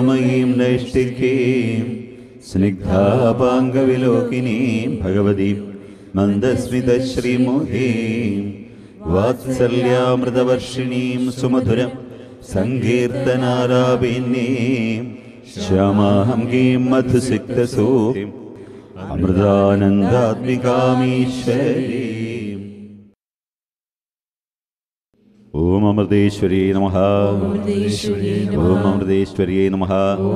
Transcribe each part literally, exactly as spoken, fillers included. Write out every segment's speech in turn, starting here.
കരുണാമയീം നൈഷ്ഠികീം സ്നിഗ്ധാപാംഗവിലോകിനീം ഭഗവതീം മന്ദസ്മിതശ്രീമുഖീം വാത്സല്യാമൃതവർഷിണീം സുമധുരം സങ്കീർത്തനാലാപിന്നീം ശ്യാമാഹം Gleam മധുസിക്തസൂക്തിം അമൃതാനന്ദാത്മികാമീശ്വരീം. ഓം അമൃതേശ്വരീ നമഃ. ഓം അമൃതേശ്വരീ നമഃ.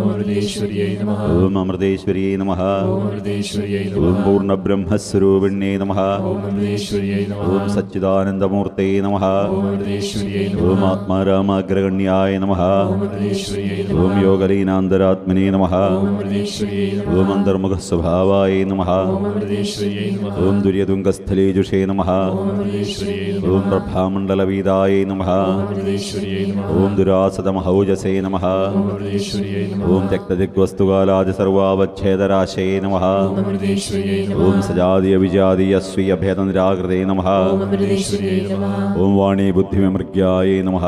ഓം അമൃതേശ്വരീ നമഃ. ഓം പൂർണ്ണബ്രഹ്മസ്വരൂപിണ്യേ നമഃ. ഓം സച്ചിദാനന്ദമൂർത്തേ നമഃ. ഓം ആത്മാരാമാഗ്രഗണ്യായ നമഃ. ഓം യോഗലീനാന്തരാത്മനേ നമഃ. ഓം അന്തർമുഖസ്വഭാവായ നമഃ. ഓം ദുര്യതുംഗസ്ഥലേജുഷേ നമഃ. ഓം പ്രഭാമണ്ഡലവീതായ നമഃ. ഓം ദുരാസതമഹൗജസേ നമഃ. ഓം ത്യക്തദിഗ്വസ്തുകാലാദി സർവാവച്ഛേദരാശേ നമഃ. ഓം സജാതീയ വിജാതീയ സ്വീയ ഭേദനിരാകൃതേ നമഃ. ഓം വാണീ ബുദ്ധിവിമൃഗ്യായേ നമഃ.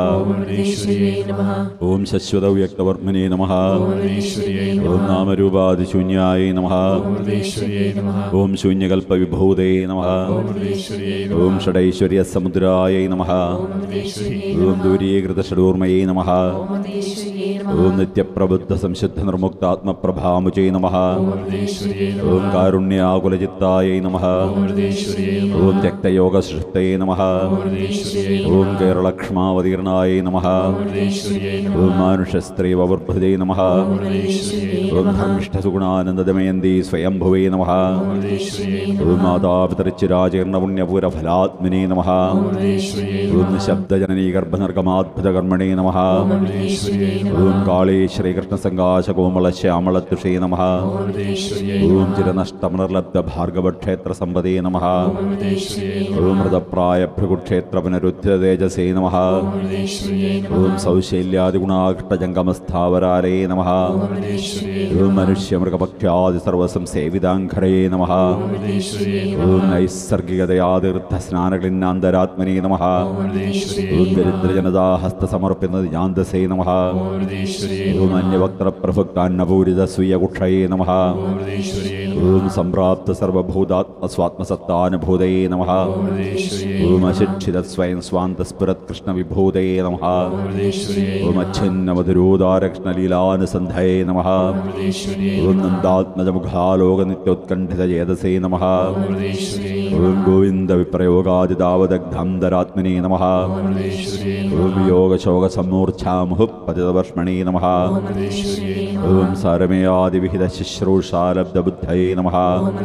ഓം ശശ്വതവ്യക്തവർമ്മനേ നമഃ. ഓം നാമരൂപാദിശൂന്യായേ നമഃ. ഓം ശൂന്യകൽപ്പവിഭൂതേ നമഃ. ഓം ഷഡൈശ്വര്യസമുദ്രായേ നമഃ. ഓം ദൂരീകൃതഷഡൂർമയേ നമഃ. ഓം നിത്യപ്രബുദ്ധ സംശുദ്ധ നിർമുക്താത്മപ്രഭാമുചേ നമഃ. ഓം കാരുണ്യാകുലചിത്തായേ നമഃ. ഓം ത്യക്തയോഗസുഷുപ്തയേ നമഃ. ഓം കേരളക്ഷ്മാവതീർണായേ നമഃ. ഓം മാനുഷസ്ത്രീവവർഭുതേ നമഃ. ഓം ധർമ്മിഷ്ഠസുഗുണാനന്ദദമയന്തി സ്വയംഭുവേ നമഃ. ഓം മാതാപിതൃച്ചിരാജീർണപുണ്യപൂരഫലാത്മനേ നമഃ. ഓം നിശബ്ദജനനീ ഗർഭനർഗമാദ്ഭുതകർമ്മണേ നമഃ. ഓം കാളീ ശ്രീകൃഷ്ണസംകാശകോമളശ്യാമളത്തുഷേ നമഃ. ഓം ചിരനഷ്ടമനർലബ്ധഭാർഗവക്ഷേത്രസമ്പദേ നമഃ. ഓം മൃതപ്രായഭൃഗുക്ഷേത്രപുനരുദ്ധിതേജസേ നമഃ. ഓം സൗശല്യാദിഗുണാഷ്ടജംഗമസ്ഥാവരാലേ നമഃ. ഓം മനുഷ്യമൃഗപക്ഷ്യാദിസർവസംസേവിതാംഘരേ നമഃ. ഓം നൈസർഗികതയാതീർത്ഥസ്നാനക്ലിന്നാന്തരാത്മനേ നമഃ. ഓം ദരിദ്രജനതാഹസ്തസമർപ്പിതജാന്തസേ നമഃ. ഓം അന്യവക്ത്രപ്രഭുക്താന്നപൂരിതസ്വീയകുക്ഷയേ നമഃ. ഓം സംപ്രാപ്ത സർവഭൂതാത്മസ്വാത്മസത്താനുഭൂതയേ നമഃ. ഓം അശിക്ഷിതസ്വയം സ്വാന്തസ്ഫുരത്കൃഷ്ണവിഭൂതയേ നമഃ. ഓം അച്ഛിന്നമധുരോദാരകൃഷ്ണലീലാനുസന്ധയേ നമഃ. ഓം നന്ദാത്മജമുഖാലോകനിത്യോത്കണ്ഠിതചേതസേ നമഃ. ഓം ഗോവിന്ദവിപ്രയോഗാദിതാവദഗ്ധംധരാത്മനേ നമഃ. ഓം യോഗശോകസമ്മൂർച്ഛാമുഹുഃപതിതവർഷ്മണേ നമഃ. ഓം സാരമേയാദിവിഹിതശുശ്രൂഷാലബ്ധബുദ്ധയേ നമഃ.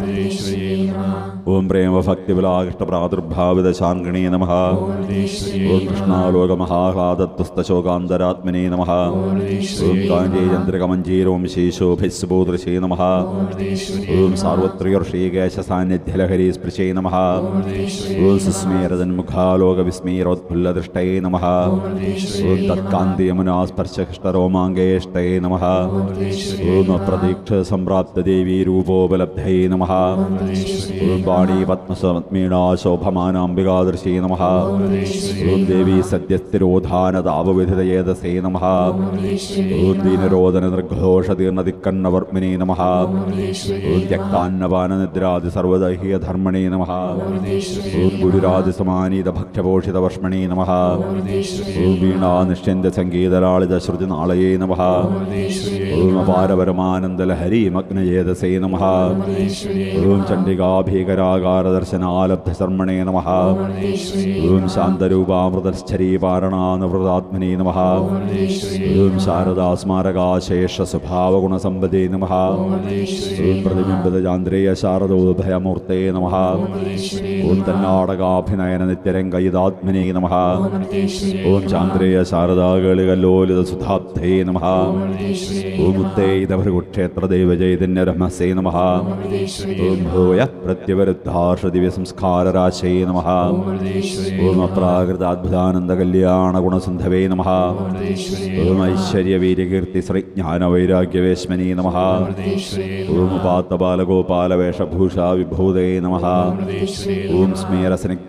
ഓം പ്രേമഭക്തിവിലാകൃഷ്ടപ്രാദുർഭാവിതശാങ്കിണേ നമഃ. ഓം കൃഷ്ണാലോകമഹാഹ്ലാദത്വസ്തശോകാന്തരാത്മനേ നമഃ. ഓം കാഞ്ചീചന്ദ്രകമഞ്ജീരോം ശീശോഭിസ്സുബോധൃശേ നമഃ. ഓം സാർവത്രികർഷീകേശസാന്നിധ്യലഹരീ സ്പൃശേ നമഃ. ഓം സുസ്മേരജന്മുഖാലോകവിസ്മീരോത്ഫുല്ലദൃഷ്ടയേ നമഃ. ഓം തത്കാന്തിയമുനാസ്പർശകൃഷ്ടരോമാങ്കേഷ്ടയേ നമഃ. ഓം അപ്രതീക്ഷസംപ്രാപ്തദേവീ രൂപോപലബ്ധയേ നമഃ. ഓം വാണീ പത്മസമീണാശോഭമാനാംബികാദൃശേ നമഃ. ഓം ദേവീ സദ്യസ്ഥിരോധാനതാപവിധിതയേതസേ നമഃ. ഓം ദീനരോദനനിർഘോഷതീർണതിക്കണ്ണവർമ്മിനേ നമഃ. ഓം ത്യക്താന്നപാനനിദ്രാദി സർവദൈഹ്യധർമ്മണേ നമഃ. ഓം ഗുരുരാദിസമാനീതഭക്ഷ്യപോഷിതവർഷ്മണേ നമഃ. ഓം വീണാനിഷ്യന്ത്യസംഗീതലാളിതശ്രുതിനാളയേ നമഃ. ഓം അപാരപരമാനന്ദലഹരീമഗ്നയേതസേ നമഃ. ഓം ചണ്ഡികാഭീകരാകാരദർശനാലബ്ധശർമ്മണേ നമഃ. ഓം ശാന്തരൂപാമൃതശ്ചരീപാരണാനവൃതാത്മനേ നമഃ. ഓം ശാരദാസ്മാരകാശേഷസ്വഭാവഗുണസമ്പദേ നമഃ. ഓം പ്രതിബിംബിതചാന്ദ്രേയ ശാരദോഭയമൂർത്തേ നമഃ. ഓം തന്നാടകാഭിനയന നിത്യരംഗയിതാത്മനേ നമഃ. ഓം ചാന്ദ്രേയ ശാരദാകളികല്ലോലിതസുധാബ്ധേ നമഃ. ഓം ഉത്തേയിതഭൃഗുക്ഷേത്രദൈവചൈതന്യരഹ്മസേ നമഃ. ഓം ഭൂയ പ്രത്യവരുദ്ധാർഷദിവ്യസംസ്കാരരാശേ നമഃ. ഓം അപ്രാകൃതാദ്ഭുതാനന്ദകല്യാണഗുണസിന്ധവേ നമഃ. ഓം ഐശ്വര്യവീര്യകീർത്തി ശ്രീജ്ഞാനവൈരാഗ്യവേശ്മനേ നമഃ. ഓം ഉപാത്തബാലഗോപാലവേഷഭൂഷാ വിഭൂതേ നമഃ. ഓം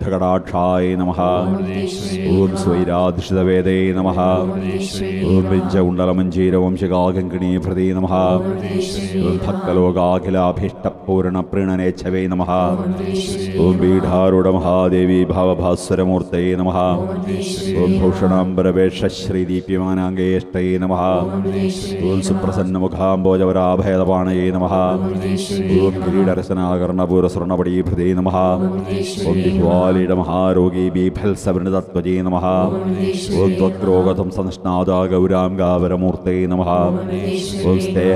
സ്മേരസ്നിഗ്ധകടാക്ഷായ നമഃ. ഓം സ്വൈരാധിഷ്ഠിതവേദേ നമഃ. ഓം വിഞ്ച പഞ്ചകുണ്ടലമഞ്ജീരവംശികാകിങ്കിണീ ഭൃതേ നമഃ ഓം ഭക്തലോകാഖിലാഭീഷ്ടപൂരണപ്രീണനേച്ഛവേ നമഃ ഓം പീഠാരൂഢ മഹാദേവി ഭാവഭാസ്വരമൂർത്തയേ നമഃ ഓം ഭൂഷണാംബരവേഷശ്രീദീപ്യമാനാംഗേഷ്ടയേ നമഃ ഓം സുപ്രസന്നമുഖാംബോജവരാഭയതപാണയേ നമഃ ഓം കിരീടരസനാകർണപൂരസ്വർണപടീഭൃതേ നമഃ ഓം ജിഹ്വാലീഡ മഹാരോഗീ ബീഭത്സവൃതത്വജേ നമഃ ഓം ത്വഗ്രോഗതം സംസ്നാദാ ഗൗരാംഗാവരമൂർത്തയേ നമഃ ഓം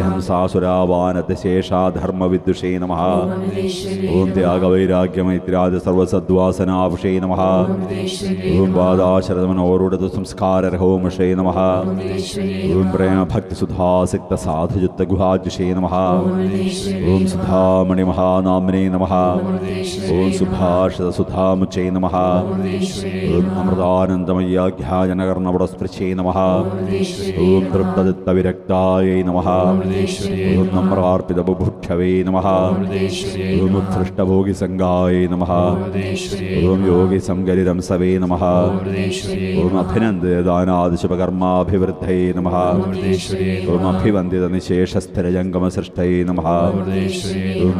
സ്തേഹംസാസുരാവാനതശേഷാധർമ്മവിദ്ദുഷേ നമഃ ഓം ത്യാഗവൈരാഗ്യമൈത്രാദി സർവസദ്വാസനാഭുഷേ നമഃ ഓം വാദാശരതമനോരുടതു സംസ്കാരരഹോമഷേ നമഃ ഓം പ്രേമഭക്തിസുധാസിക്തസാധുയുക്തഗുഹാജുഷേ നമഃ ഓം സുധാമണിമഹാനാമ്നേ നമഃ ഓം സുഭാഷിതസുധാമുച്ചേ നമഃ ഓം അമൃതാനന്ദമയ്യാഖ്യാജനകർണപടസ്പൃശേ നമഃ ഓം തൃപ്തദിത്തവിരക്തായൈ നമഃ ഓം നമ്രാർപ്പിതബുഭുക്ഷവേ നമഃ ഓം ഉത്സൃഷ്ടഭോഗിസംഗായൈ നമഃ ഓം യോഗിസംഗരിരംസവേ നമഃ ഓം അഭിനന്ദിതദാനാദിശുഭകർമാഭിവൃദ്ധയേ നമഃ ഓം അഭിവന്ദിതനിശേഷസ്ഥിരജംഗമസൃഷ്ടയേ നമഃ ഓം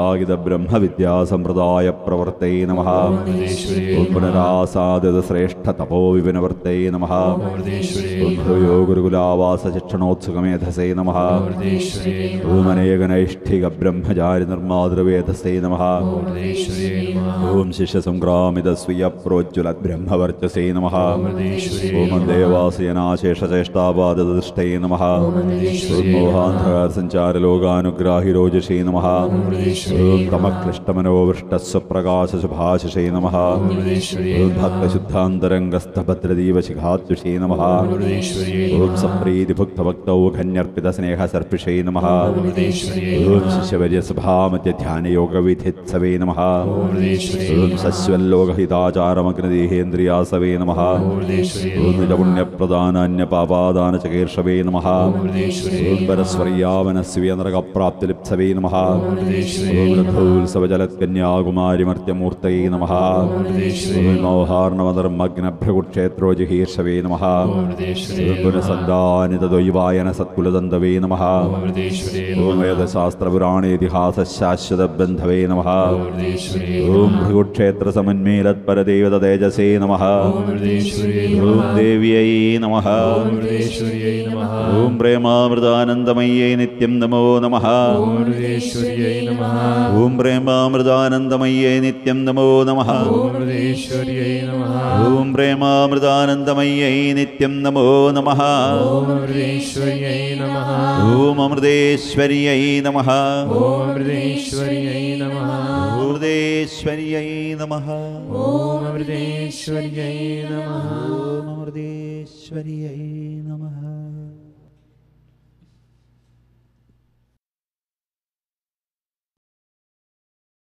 പ്രോത്സാഹിതബ്രഹ്മവിദ്യാസമ്പ്രദായപ്രവർത്തയേ നമഃ ഓം പുനരാസാദിതശ്രേഷ്ഠതപോവിപിനവർത്തയേ നമഃ ഓം ഭൂയോ ഗുരുകുലാവാസശിക്ഷണോത്സുകമേധസേ നമഃ ഓം അനേകനൈഷ്ഠികബ്രഹ്മചാരിനിർമാതൃവേധസേ നമഃ ഓം ശിഷ്യസംക്രാമിതസ്വീയപ്രോജ്വലബ്രഹ്മവർച്ചസേ നമഃ ഓം ദേവാസയനാശേഷചേഷ്ടാപാദദൃഷ്ടയേ നമഃ ഓം മോഹാന്ധകാരസഞ്ചാരലോകാനുഗ്രാഹിരോജസേ നമഃ ഓം തമക്ലിഷ്ടമനോവൃഷ്ടസ്വപ്രകാശസുഭാഷിഷേ നമഃ ഓം ഭക്തശുദ്ധാന്തരംഗസ്ഥഭദ്രദീപശിഖാദ്യുഷേ നമഃ ഓം സപ്രീതിഭുക്തഭക്തൗഘന്യർപ്പിതസ്നേഹസർപ്പിഷേ നമഃ ഓം ശിഷ്യവര്യസഭാമധ്യധ്യാനയോഗവിധിത്സവേ നമഃ ഓം സസ്വല്ലോകഹിതാചാരമഗ്നദേഹേന്ദ്രിയാസവേ നമഃ ഓം നിജപുണ്യപ്രദാനാന്യപാപാദാനചകീർഷവേ നമഃ ഓം പരസ്വർയാവനസ്വീയനരകപ്രാപ്തിലിപ്സവേ നമഃ ഓം രഥോത്സവജലത്കന്യാകുമാരിമർത്യമൂർത്തയേ നമഃ ഓം മോഹാർണവധർമ്മഗ്നഭ്രകുക്ഷേത്രോജിഹീർഷവേ നമഃ ഓം പുനസന്ധാനിതദ്വൈവായന സത്കുലദന്തവേ നമഃ ഓം വേദശാസ്ത്രപുരാണേതിഹാസശാശ്വതബന്ധവേ നമഃ ഓം ഭൃഗുക്ഷേത്രസമന്മീലത്പരദേവതേജസേ നമഃ ഓം ദേവ്യൈ നമഃ ഓം പ്രേമാമൃതാനന്ദമയ്യേ നിത്യം നമോ നമഃ ഓം പ്രേമാമൃതാനന്ദമയ്യേ നിത്യം നമോ നമഃ ഓം പ്രേമാമൃതാനന്ദമയ്യൈ നിത്യം നമോ നമഃ ഓം അമൃതേശ്വര്യൈ നമഃ ഓം അമൃതേശ്വര്യൈ നമഃ അമൃതേശ്വര്യൈ നമഃ ഓം അമൃതേശ്വര്യൈ നമഃ ഓം അമൃതേശ്വര്യൈ നമഃ.